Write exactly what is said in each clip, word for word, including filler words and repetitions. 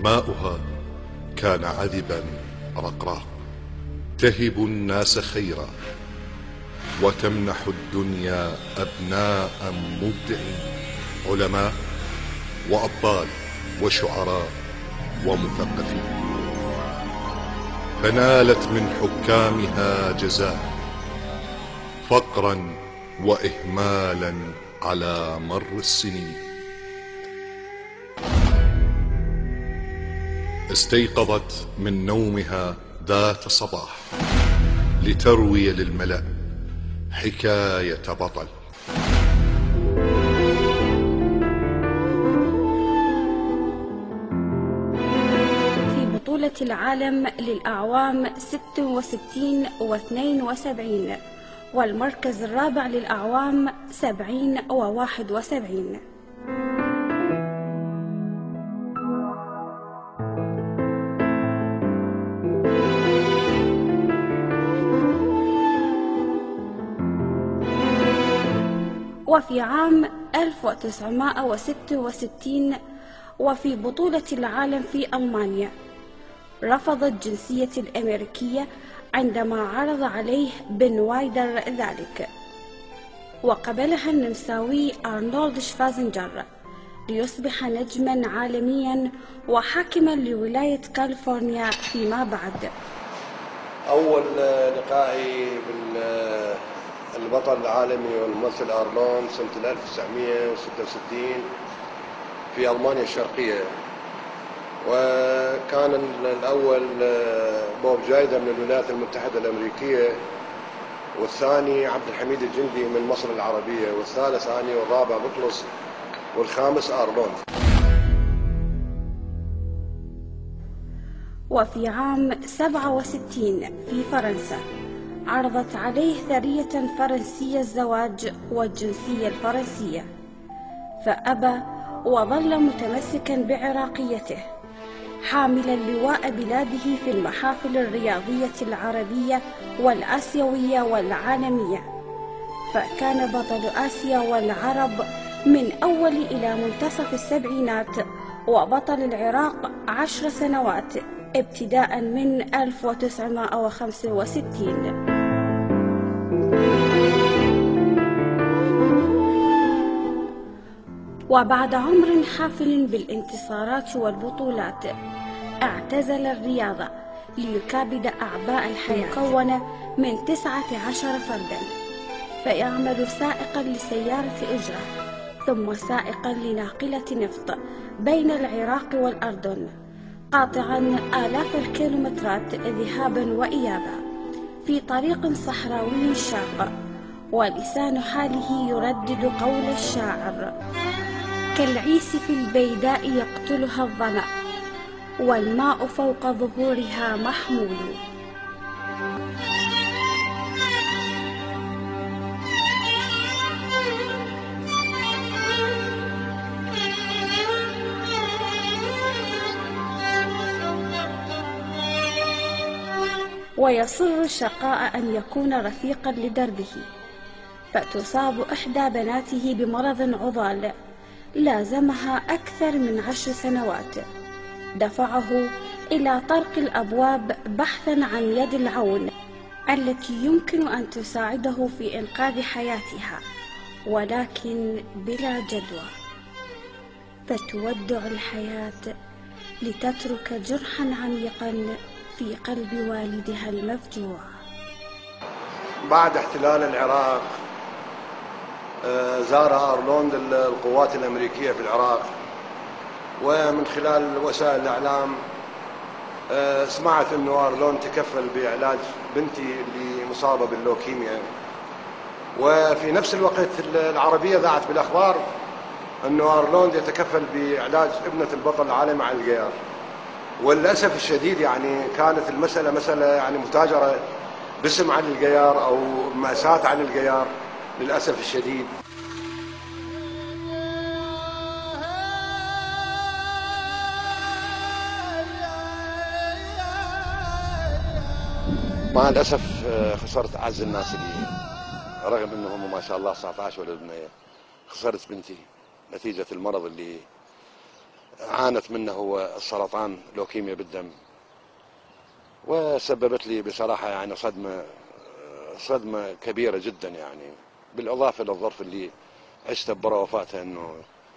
ماؤها كان عذبا رقراق، تهب الناس خيرا وتمنح الدنيا أبناء مبدعين، علماء وأبطال وشعراء ومثقفين، فنالت من حكامها جزاء فقرا وإهمالا على مر السنين. استيقظت من نومها ذات صباح لتروي للملأ حكاية بطل. في بطولة العالم للأعوام ستة وستين واثنين وسبعين، والمركز الرابع للأعوام سبعين وواحد وسبعين. وفي عام ألف وتسعمائة وستة وستين وفي بطولة العالم في ألمانيا رفض الجنسية الأمريكية عندما عرض عليه بن وايدر ذلك، وقبلها النمساوي أرنولد شفازنجر ليصبح نجما عالميا وحاكما لولاية كاليفورنيا فيما بعد. أول لقائي بالبطل العالمي والممثل أرنولد سنة ألف وتسعمائة وستة وستين في ألمانيا الشرقية، وكان الأول بوب جايدر من الولايات المتحدة الأمريكية، والثاني عبد الحميد الجندي من مصر العربية، والثالث أني، والرابع بطلس، والخامس أرنولد. وفي عام سبعة وستين في فرنسا عرضت عليه ثرية فرنسية الزواج والجنسية الفرنسية، فأبى وظل متمسكا بعراقيته، حاملا لواء بلاده في المحافل الرياضية العربية والآسيوية والعالمية، فكان بطل آسيا والعرب من أول إلى منتصف السبعينات، وبطل العراق عشر سنوات ابتداء من ألف وتسعمائة وخمسة وستين. وبعد عمر حافل بالانتصارات والبطولات اعتزل الرياضة ليكابد أعباء الحياة، مكونة من تسعة عشر فردا، فيعمل سائقا لسيارة أجرة ثم سائقا لناقلة نفط بين العراق والأردن، قاطعا آلاف الكيلومترات ذهابا وإيابا في طريق صحراوي شاق، ولسان حاله يردد قول الشاعر: كالعيس في البيداء يقتلها الظمأ والماء فوق ظهورها محمول. ويصر الشقاء أن يكون رفيقا لدربه، فتصاب إحدى بناته بمرض عضال لازمها أكثر من عشر سنوات، دفعه إلى طرق الأبواب بحثا عن يد العون التي يمكن أن تساعده في إنقاذ حياتها، ولكن بلا جدوى، فتودع الحياة لتترك جرحا عميقا في قلب والدها المفجوع. بعد احتلال العراق زار أرنولد القوات الأمريكية في العراق، ومن خلال وسائل الإعلام سمعت أنه أرنولد تكفل بعلاج بنتي اللي مصابة باللوكيميا، وفي نفس الوقت العربية ذاعت بالأخبار أنه أرنولد يتكفل بعلاج ابنة البطل العالمي علي القيار. وللأسف الشديد يعني كانت المسألة مسألة يعني متاجرة باسم علي القيار أو مأساة علي القيار للأسف الشديد. مع الأسف خسرت أعز الناس لي، رغم أنهم ما شاء الله تسعة عشر ولد بنية. خسرت بنتي نتيجة المرض اللي عانت منه هو السرطان لوكيميا بالدم، وسببت لي بصراحة يعني صدمة صدمة كبيرة جدا يعني، بالإضافة للظرف اللي عشته برا وفاتها، إنه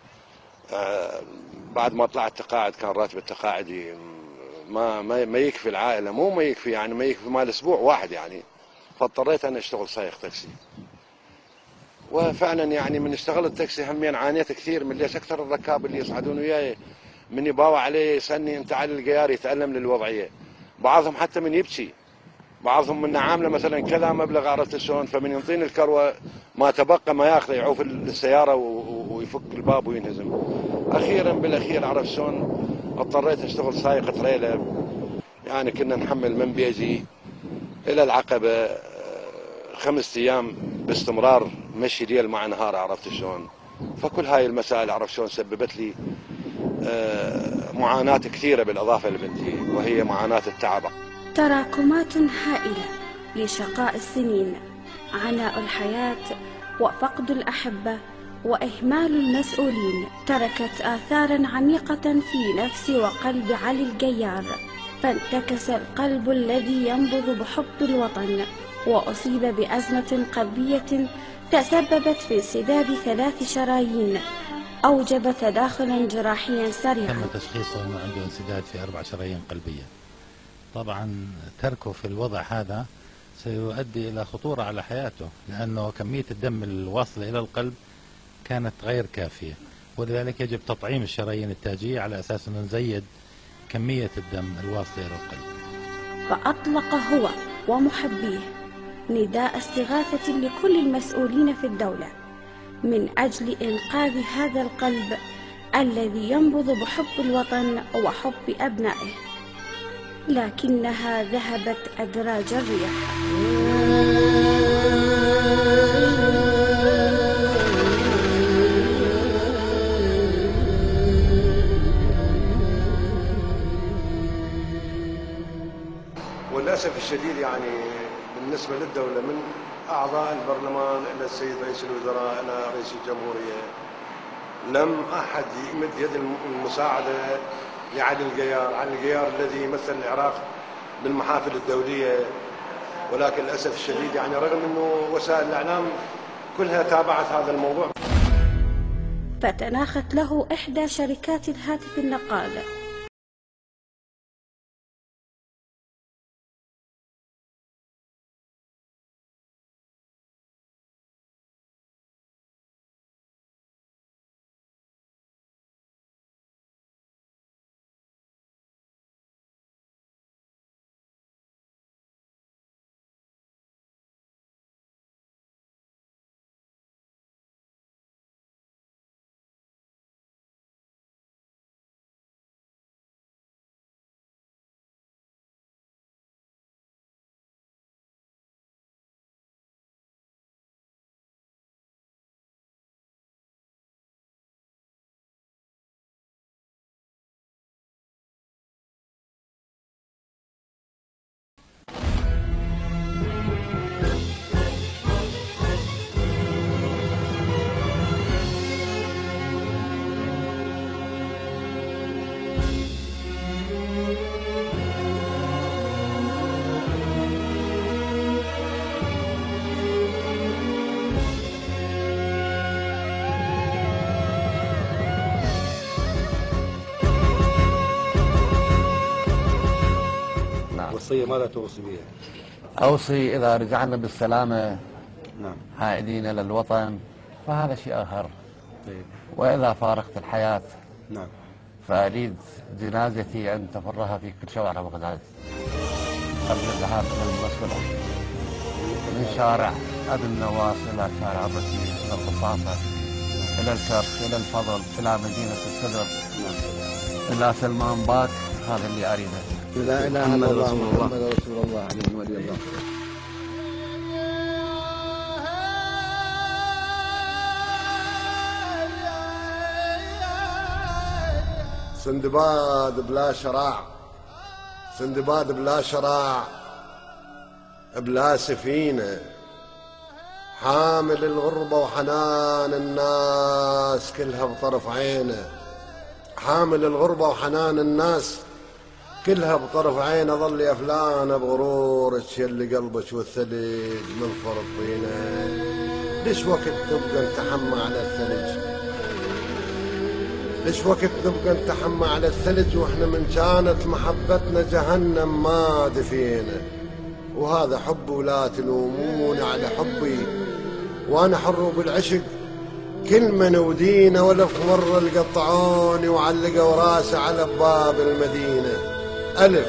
بعد ما طلعت تقاعد كان راتب التقاعدي ما ما ما يكفي العائلة، مو ما يكفي يعني ما يكفي مال أسبوع واحد يعني، فاضطريت أنا أشتغل سايق تاكسي. وفعلا يعني من اشتغلت تاكسي همين عانيت كثير من ليش أكثر الركاب اللي يصعدون وياي من يباوع عليه يسألني أنت على القيار يتألم للوضعية، بعضهم حتى من يبكي، بعضهم من عامله مثلا كذا مبلغ عرفت شلون، فمن ينطيني الكروه ما تبقى ما ياخذه يعوف السياره ويفك الباب وينهزم. اخيرا بالاخير عرفت شلون اضطريت اشتغل سايق تريلا، يعني كنا نحمل من بيجي الى العقبه خمس ايام باستمرار مشي ليل مع نهار عرفت شلون. فكل هاي المسائل عرفت شلون سببت لي معاناه كثيره بالاضافه لبنتي، وهي معاناه التعب. تراكمات هائلة لشقاء السنين، عناء الحياة وفقد الأحبة وإهمال المسؤولين تركت آثاراً عميقة في نفس وقلب علي القيار، فانتكس القلب الذي ينبض بحب الوطن، وأصيب بأزمة قلبية تسببت في انسداد ثلاث شرايين أوجب تداخلاً جراحياً سريعاً. تم تشخيصه أنه عنده انسداد في أربع شرايين قلبية. طبعا تركه في الوضع هذا سيؤدي إلى خطورة على حياته، لأنه كمية الدم الواصلة إلى القلب كانت غير كافية، ولذلك يجب تطعيم الشرايين التاجية على أساس أنه نزيد كمية الدم الواصلة إلى القلب. فأطلق هو ومحبيه نداء استغاثة لكل المسؤولين في الدولة من أجل إنقاذ هذا القلب الذي ينبض بحب الوطن وحب أبنائه، لكنها ذهبت أدراج الريح. وللأسف الشديد يعني بالنسبة للدولة من أعضاء البرلمان إلى السيد رئيس الوزراء إلى رئيس الجمهورية لم أحد يمد يد المساعدة لعلي القيار، علي القيار الذي يمثل العراق بالمحافل الدولية. ولكن للأسف الشديد يعني رغم أنه وسائل الإعلام كلها تابعت هذا الموضوع، فتناخت له إحدى شركات الهاتف النقال وصية ماذا توصي بها؟ أوصي إذا رجعنا بالسلامة نعم عائدين إلى الوطن فهذا شيء آخر. طيب. وإذا فارقت الحياة نعم فأريد جنازتي أن تفرها في كل شوارع بغداد قبل الذهاب إلى المسؤولة، من شارع أبي النواس إلى شارع الرشيد إلى القصاصة إلى الكرخ إلى الفضل إلى مدينة الصدر إلى سلمان باك. هذا اللي أريده. لا إله إلا الله محمد رسول الله عليه ولي الله. سندباد بلا شراع، سندباد بلا شراع بلا سفينة، حامل الغربة وحنان الناس كلها بطرف عينه، حامل الغربة وحنان الناس، كلها بطرف عينه ظل يا فلانة بغرورك يلي قلبك والثلج من فرط طينه. ليش وقت نبقى نتحمى على الثلج؟ ليش وقت نبقى نتحمى على الثلج واحنا من كانت محبتنا جهنم ما دفينا؟ وهذا حب ولا تلومون على حبي، وانا حر بالعشق كل من ودينا. ولا في مرة القطعوني وعلقوا راسي على باب المدينة. ألف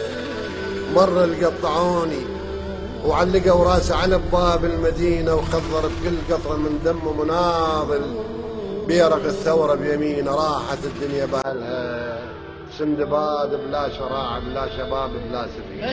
مرة القطعوني وعلقوا راسي على باب المدينة، وخضر بكل قطرة من دم مناضل بيرق الثورة بيمينه. راحت الدنيا بالها سندباد بلا شراع بلا شباب بلا سفينة.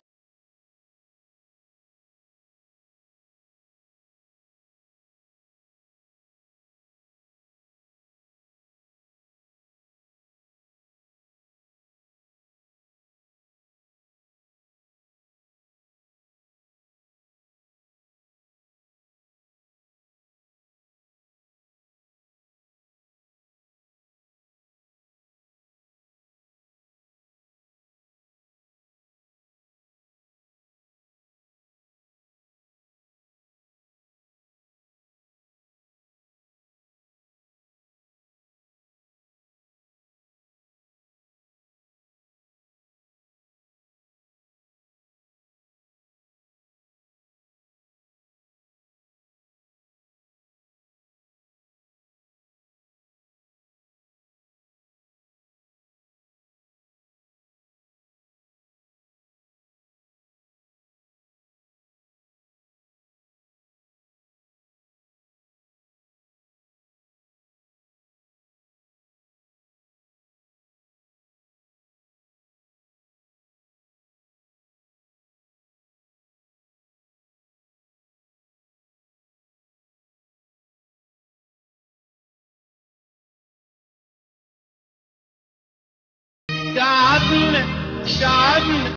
تعبنا تعبنا